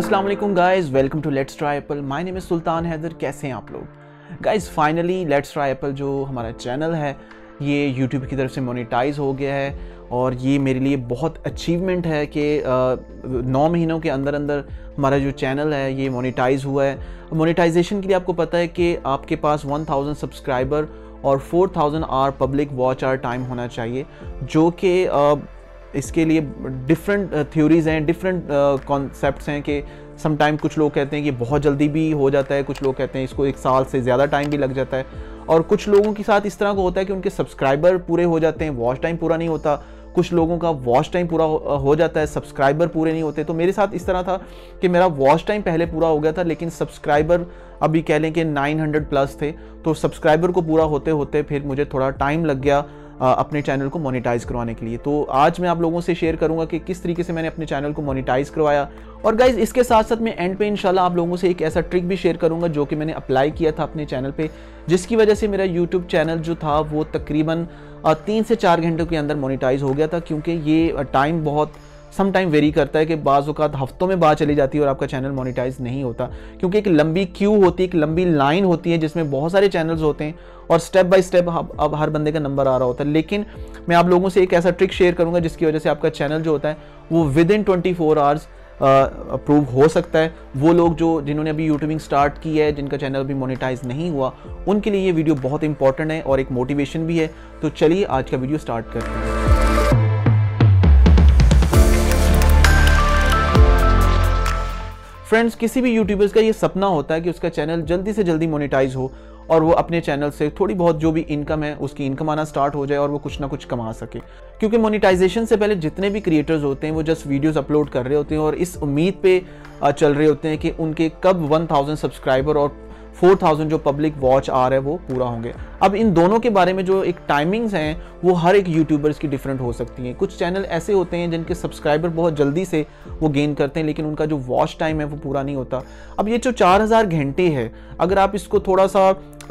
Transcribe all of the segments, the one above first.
अस्सलाम वालेकुम guys, welcome to Let's Try Apple. My name is Sultan Haider. कैसे हैं आप लोग guys? Finally Let's Try Apple जो हमारा चैनल है ये यूट्यूब की तरफ से मोनेटाइज हो गया है और ये मेरे लिए बहुत अचीवमेंट है कि 9 महीनों के अंदर अंदर हमारा जो चैनल है ये मोनेटाइज हुआ है। मोनेटाइजेशन के लिए आपको पता है कि आपके पास 1000 सब्सक्राइबर और 4000 hour public watch hour time होना चाहिए, जो कि इसके लिए डिफरेंट थ्योरीज़ हैं, डिफरेंट कॉन्सेप्ट्स हैं कि समटाइम कुछ लोग कहते हैं कि बहुत जल्दी भी हो जाता है, कुछ लोग कहते हैं इसको 1 साल से ज़्यादा टाइम भी लग जाता है, और कुछ लोगों के साथ इस तरह का होता है कि उनके सब्सक्राइबर पूरे हो जाते हैं, वॉच टाइम पूरा नहीं होता। कुछ लोगों का वॉच टाइम पूरा हो जाता है, सब्सक्राइबर पूरे नहीं होते। तो मेरे साथ इस तरह था कि मेरा वॉच टाइम पहले पूरा हो गया था, लेकिन सब्सक्राइबर अभी कह लें कि 900 प्लस थे। तो सब्सक्राइबर को पूरा होते होते फिर मुझे थोड़ा टाइम लग गया अपने चैनल को मोनेटाइज करवाने के लिए। तो आज मैं आप लोगों से शेयर करूंगा कि किस तरीके से मैंने अपने चैनल को मोनेटाइज करवाया। और गाइज इसके साथ साथ मैं एंड पे इंशाल्लाह आप लोगों से एक ऐसा ट्रिक भी शेयर करूंगा जो कि मैंने अप्लाई किया था अपने चैनल पे, जिसकी वजह से मेरा यूट्यूब चैनल जो था वो तकरीबन 3 से 4 घंटों के अंदर मोनेटाइज हो गया था। क्योंकि ये टाइम बहुत सम टाइम वेरी करता है कि बाज़ औक़ात हफ्तों में बात चली जाती है और आपका चैनल मोनेटाइज नहीं होता, क्योंकि एक लंबी क्यू होती है, एक लंबी लाइन होती है जिसमें बहुत सारे चैनल्स होते हैं और स्टेप बाय स्टेप अब हर बंदे का नंबर आ रहा होता है। लेकिन मैं आप लोगों से एक ऐसा ट्रिक शेयर करूंगा जिसकी वजह से आपका चैनल जो होता है वो विद इन 24 आवर्स अप्रूव हो सकता है। वो लोग जिन्होंने अभी यूट्यूबिंग स्टार्ट की है, जिनका चैनल अभी मोनेटाइज नहीं हुआ, उनके लिए ये वीडियो बहुत इंपॉर्टेंट है और एक मोटिवेशन भी है। तो चलिए आज का वीडियो स्टार्ट करते हैं। फ्रेंड्स, किसी भी यूट्यूबर्स का ये सपना होता है कि उसका चैनल जल्दी से जल्दी मोनेटाइज हो और वो अपने चैनल से थोड़ी बहुत जो भी इनकम है उसकी इनकम आना स्टार्ट हो जाए और वो कुछ ना कुछ कमा सके। क्योंकि मोनेटाइजेशन से पहले जितने भी क्रिएटर्स होते हैं वो जस्ट वीडियोस अपलोड कर रहे होते हैं और इस उम्मीद पे चल रहे होते हैं कि उनके कब 1000 सब्सक्राइबर और 4000 जो पब्लिक वॉच आ रहा है वो पूरा होंगे। अब इन दोनों के बारे में जो एक टाइमिंग्स हैं वो हर एक यूट्यूबर्स की डिफरेंट हो सकती हैं। कुछ चैनल ऐसे होते हैं जिनके सब्सक्राइबर बहुत जल्दी से वो गेन करते हैं, लेकिन उनका जो वॉच टाइम है वो पूरा नहीं होता। अब ये जो 4000 घंटे है, अगर आप इसको थोड़ा सा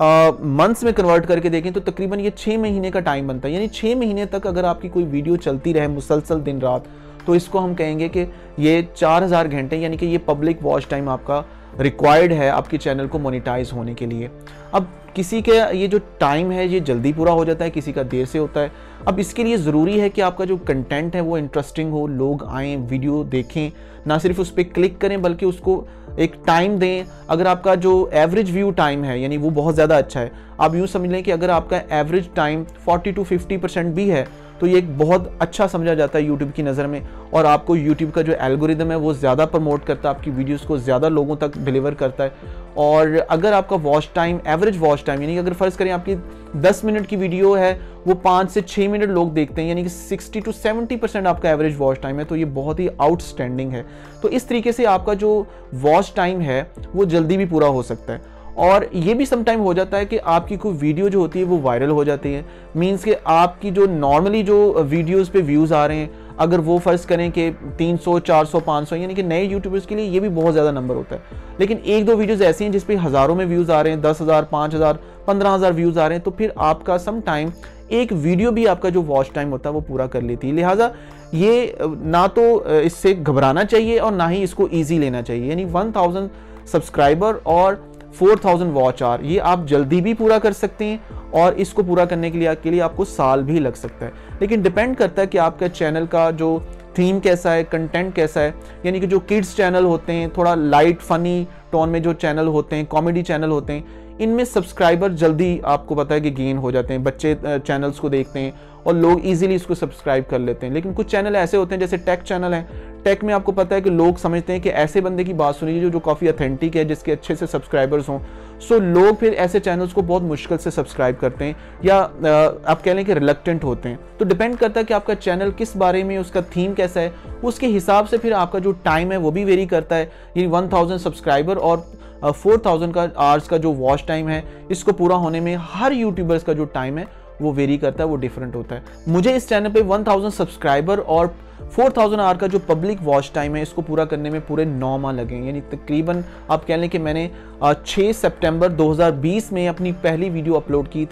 मंथ्स में कन्वर्ट करके देखें तो तकरीबन ये 6 महीने का टाइम बनता है। यानी 6 महीने तक अगर आपकी कोई वीडियो चलती रहे मुसलसल दिन रात, तो इसको हम कहेंगे कि ये 4000 घंटे, यानी कि ये पब्लिक वॉच टाइम आपका रिक्वायर्ड है आपके चैनल को मोनेटाइज होने के लिए। अब किसी के ये जो टाइम है ये जल्दी पूरा हो जाता है, किसी का देर से होता है। अब इसके लिए ज़रूरी है कि आपका जो कंटेंट है वो इंटरेस्टिंग हो, लोग आएँ, वीडियो देखें, ना सिर्फ उस पर क्लिक करें बल्कि उसको एक टाइम दें। अगर आपका जो एवरेज व्यू टाइम है यानी वो बहुत ज़्यादा अच्छा है, आप यूँ समझ लें कि अगर आपका एवरेज टाइम 40 to 50% भी है तो ये एक बहुत अच्छा समझा जाता है यूट्यूब की नज़र में, और आपको यूट्यूब का जो एल्गोरिदम है वो ज़्यादा प्रमोट करता है, आपकी वीडियोस को ज़्यादा लोगों तक डिलीवर करता है। और अगर आपका watch time, average watch time, यानी कि अगर फ़र्ज़ करें आपकी 10 मिनट की वीडियो है वो 5 से 6 मिनट लोग देखते हैं, यानी कि 60 to 70% आपका एवरेज वॉच टाइम है, तो ये बहुत ही आउटस्टैंडिंग है। तो इस तरीके से आपका जो वॉच टाइम है वो जल्दी भी पूरा हो सकता है। और ये भी समटाइम हो जाता है कि आपकी कोई वीडियो जो होती है वो वायरल हो जाती है। मींस कि आपकी जो नॉर्मली जो वीडियोस पे व्यूज़ आ रहे हैं, अगर वो फ़र्ज़ करें कि 300, 400, 500, यानी कि नए यूट्यूबर्स के लिए ये भी बहुत ज़्यादा नंबर होता है। लेकिन 1-2 वीडियोज़ ऐसी हैं जिस पे हज़ारों में व्यूज़ आ रहे हैं, 10,000, 5,000, 15,000 व्यूज़ आ रहे हैं, तो फिर आपका सम टाइम एक वीडियो भी आपका जो वॉच टाइम होता है वो पूरा कर लेती है। लिहाजा ये ना तो इससे घबराना चाहिए और ना ही इसको ईजी लेना चाहिए। यानी 1000 सब्सक्राइबर और 4000 वॉच आवर ये आप जल्दी भी पूरा कर सकते हैं, और इसको पूरा करने के लिए आपको साल भी लग सकता है। लेकिन डिपेंड करता है कि आपका चैनल का जो थीम कैसा है, कंटेंट कैसा है। यानी कि जो किड्स चैनल होते हैं, थोड़ा लाइट फनी टोन में जो चैनल होते हैं, कॉमेडी चैनल होते हैं, इनमें सब्सक्राइबर जल्दी आपको पता है कि गेन हो जाते हैं। बच्चे चैनल्स को देखते हैं और लोग इजीली इसको सब्सक्राइब कर लेते हैं। लेकिन कुछ चैनल ऐसे होते हैं जैसे टेक चैनल है, टेक में आपको पता है कि लोग समझते हैं कि ऐसे बंदे की बात सुनिए जो काफ़ी ऑथेंटिक है, जिसके अच्छे से सब्सक्राइबर्स हों। सो लोग फिर ऐसे चैनल्स को बहुत मुश्किल से सब्सक्राइब करते हैं, या आप कह लें कि रिलक्टेंट होते हैं। तो डिपेंड करता है कि आपका चैनल किस बारे में, उसका थीम कैसा है, उसके हिसाब से फिर आपका जो टाइम है वो भी वेरी करता है। ये 1000 सब्सक्राइबर और 4000 का आवर्स का जो वॉच टाइम है, इसको पूरा होने में हर यूट्यूबर्स का जो टाइम है वो वेरी करता है, वो डिफरेंट होता है। मुझे इस चैनल पे 1000 सब्सक्राइबर और 4000 आवर का जो पब्लिक वॉच टाइम है इसको पूरा करने में पूरे 9 माह लगे। यानी तकरीबन आप कह लें कि मैंने 6 सितंबर 2020 में अपनी पहली वीडियो अपलोड की थी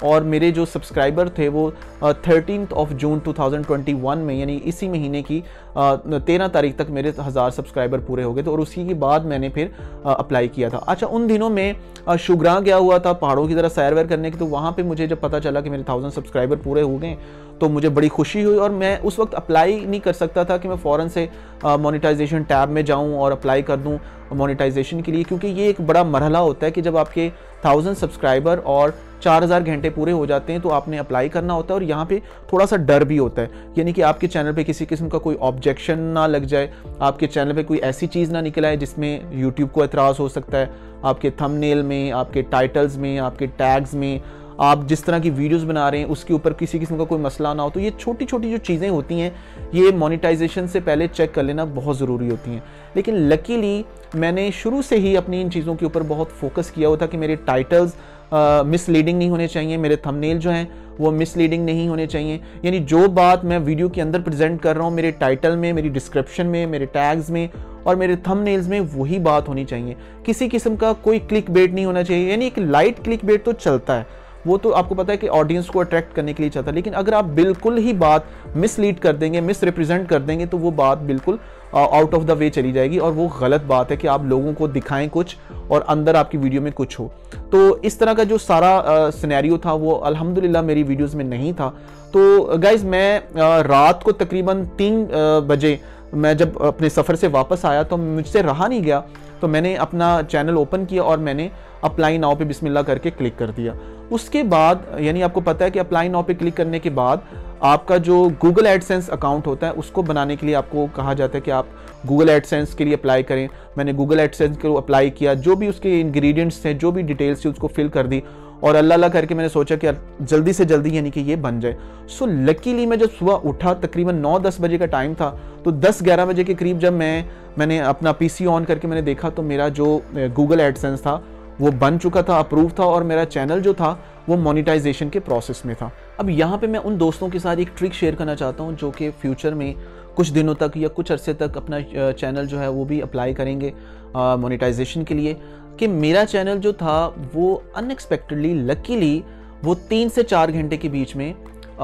और मेरे जो सब्सक्राइबर थे वो 13 जून 2021 में, यानी इसी महीने की 13 तारीख तक मेरे 1000 सब्सक्राइबर पूरे हो गए थे और उसी के बाद मैंने फिर अप्लाई किया था। अच्छा, उन दिनों में शुगरा गया हुआ था पहाड़ों की तरह सैर वैर करने की, तो वहाँ पे मुझे जब पता चला कि मेरे 1000 सब्सक्राइबर पूरे हो गए तो मुझे बड़ी खुशी हुई। और मैं उस वक्त अप्लाई नहीं कर सकता था कि मैं फ़ौरन से मोनेटाइजेशन टैब में जाऊं और अप्लाई कर दूं मोनेटाइजेशन के लिए, क्योंकि ये एक बड़ा मरहला होता है कि जब आपके 1000 सब्सक्राइबर और 4000 घंटे पूरे हो जाते हैं तो आपने अप्लाई करना होता है। और यहाँ पे थोड़ा सा डर भी होता है, यानी कि आपके चैनल पे किसी किस्म का कोई ऑब्जेक्शन ना लग जाए, आपके चैनल पे कोई ऐसी चीज़ ना निकल आए जिसमें यूट्यूब को एतराज़ हो सकता है, आपके थंबनेल में, आपके टाइटल्स में, आपके टैग्स में, आप जिस तरह की वीडियोस बना रहे हैं उसके ऊपर किसी किस्म का कोई मसला ना हो। तो ये छोटी छोटी जो चीज़ें होती हैं ये मोनेटाइजेशन से पहले चेक कर लेना बहुत ज़रूरी होती हैं। लेकिन लकीली मैंने शुरू से ही अपनी इन चीज़ों के ऊपर बहुत फोकस किया हुआ था कि मेरे टाइटल्स मिसलीडिंग नहीं होने चाहिए, मेरे थंबनेल जो हैं वो मिसलीडिंग नहीं होने चाहिए, यानी जो बात मैं वीडियो के अंदर प्रेजेंट कर रहा हूँ मेरे टाइटल में, मेरी डिस्क्रिप्शन में, मेरे टैग्स में और मेरे थंबनेल्स में वही बात होनी चाहिए। किसी किस्म का कोई क्लिक बेट नहीं होना चाहिए, यानी एक लाइट क्लिक बेट तो चलता है, वो तो आपको पता है कि ऑडियंस को अट्रैक्ट करने के लिए चाहता है, लेकिन अगर आप बिल्कुल ही बात मिसलीड कर देंगे, मिस रिप्रेजेंट कर देंगे तो वो बात बिल्कुल आउट ऑफ द वे चली जाएगी और वो गलत बात है कि आप लोगों को दिखाएं कुछ और अंदर आपकी वीडियो में कुछ हो। तो इस तरह का जो सारा सिनेरियो था वो अल्हम्दुलिल्लाह मेरी वीडियोस में नहीं था। तो गाइज मैं रात को तकरीबन 3 बजे मैं जब अपने सफ़र से वापस आया तो मुझसे रहा नहीं गया, तो मैंने अपना चैनल ओपन किया और मैंने अप्लाई नाउ पे बिस्मिल्लाह करके क्लिक कर दिया। उसके बाद यानी आपको पता है कि अप्लाई नाउ पे क्लिक करने के बाद आपका जो गूगल एडसेंस अकाउंट होता है उसको बनाने के लिए आपको कहा जाता है कि आप गूगल एडसेंस के लिए अप्लाई करें। मैंने गूगल एडसेंस को अप्लाई किया, जो भी उसके इंग्रेडिएंट्स थे, जो भी डिटेल्स थी उसको फिल कर दी और अल्लाह करके मैंने सोचा कि यार जल्दी से जल्दी यानी कि ये बन जाए। सो लकीली मैं जब सुबह उठा तकरीबन 9-10 बजे का टाइम था, तो 10-11 बजे के करीब जब मैंने अपना पीसी ऑन करके मैंने देखा तो मेरा जो गूगल एडसेंस था वो बन चुका था, अप्रूव था और मेरा चैनल जो था वो मोनेटाइजेशन के प्रोसेस में था। अब यहाँ पे मैं उन दोस्तों के साथ एक ट्रिक शेयर करना चाहता हूँ जो कि फ्यूचर में कुछ दिनों तक या कुछ अरसे तक अपना चैनल जो है वो भी अप्लाई करेंगे मोनेटाइजेशन के लिए, कि मेरा चैनल जो था वो अनएक्सपेक्टेडली लकीली वो 3 से 4 घंटे के बीच में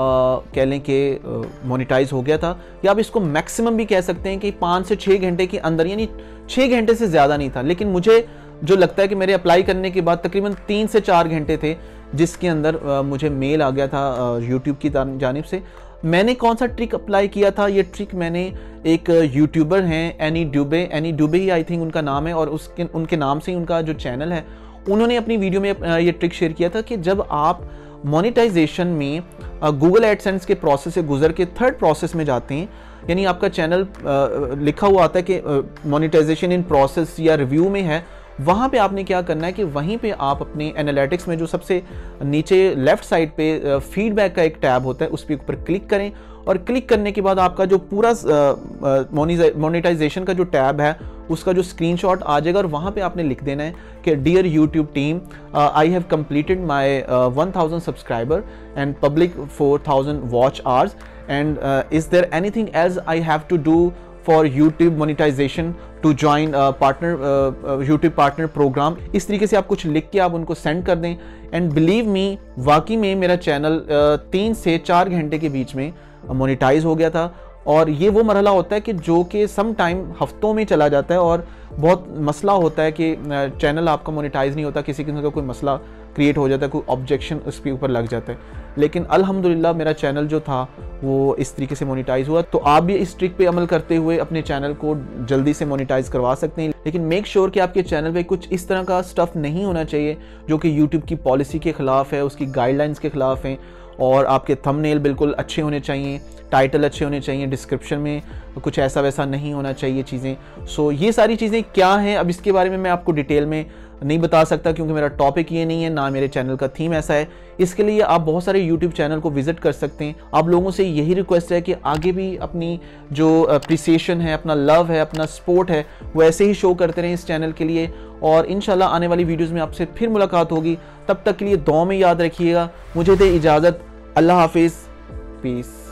कह लें कि मोनेटाइज हो गया था, या आप इसको मैक्सिमम भी कह सकते हैं कि 5 से 6 घंटे के अंदर, यानी 6 घंटे से ज़्यादा नहीं था। लेकिन मुझे जो लगता है कि मेरे अप्लाई करने के बाद तकरीबन 3 से 4 घंटे थे जिसके अंदर मुझे मेल आ गया था यूट्यूब की जानिब से। मैंने कौन सा ट्रिक अप्लाई किया था, ये ट्रिक मैंने एक यूट्यूबर हैं एनी डुबे ही आई थिंक उनका नाम है, और उनके नाम से ही उनका जो चैनल है, उन्होंने अपनी वीडियो में ये ट्रिक शेयर किया था कि जब आप मोनेटाइजेशन में गूगल एडसेंस के प्रोसेस से गुजर के थर्ड प्रोसेस में जाते हैं, यानी आपका चैनल लिखा हुआ आता है कि मोनेटाइजेशन इन प्रोसेस या रिव्यू में है, वहाँ पे आपने क्या करना है कि वहीं पे आप अपने एनालिटिक्स में जो सबसे नीचे लेफ्ट साइड पे फीडबैक का एक टैब होता है उस पर ऊपर क्लिक करें, और क्लिक करने के बाद आपका जो पूरा मोनेटाइजेशन का जो टैब है उसका जो स्क्रीनशॉट आ जाएगा और वहाँ पे आपने लिख देना है कि dear YouTube team, I have completed my 1000 subscriber and public 4000 watch hours and is there anything else I have to do for YouTube monetisation to join YouTube partner programme. इस तरीके से आप कुछ लिख के आप उनको सेंड कर दें, एंड बिलीव मी वाकई में मेरा चैनल 3 से 4 घंटे के बीच में मोनेटाइज हो गया था। और ये वो मरहला होता है कि जो कि सम टाइम हफ्तों में चला जाता है और बहुत मसला होता है कि चैनल आपका मोनेटाइज नहीं होता, किसी किस्म का कोई मसला क्रिएट हो जाता है, कोई ऑब्जेक्शन उसके ऊपर लग जाता है। लेकिन अल्हम्दुलिल्लाह मेरा चैनल जो था वो इस तरीके से मोनेटाइज हुआ। तो आप भी इस ट्रिक पे अमल करते हुए अपने चैनल को जल्दी से मोनेटाइज करवा सकते हैं, लेकिन मेक श्योर कि आपके चैनल पे कुछ इस तरह का स्टफ नहीं होना चाहिए जो कि यूट्यूब की पॉलिसी के खिलाफ है, उसकी गाइडलाइंस के खिलाफ है। और आपके थंबनेल बिल्कुल अच्छे होने चाहिए, टाइटल अच्छे होने चाहिए, डिस्क्रिप्शन में कुछ ऐसा वैसा नहीं होना चाहिए चीज़ें। सो ये सारी चीज़ें क्या हैं, अब इसके बारे में मैं आपको डिटेल में नहीं बता सकता क्योंकि मेरा टॉपिक ये नहीं है, ना मेरे चैनल का थीम ऐसा है। इसके लिए आप बहुत सारे यूट्यूब चैनल को विजिट कर सकते हैं। आप लोगों से यही रिक्वेस्ट है कि आगे भी अपनी जो अप्रिसिएशन है, अपना लव है, अपना सपोर्ट है, वो ऐसे ही शो करते रहें इस चैनल के लिए। और इंशाल्लाह आने वाली वीडियोज़ में आपसे फिर मुलाकात होगी। तब तक के लिए दुआ में याद रखिएगा। मुझे दे इजाज़त। अल्लाह हाफिज़, पीस।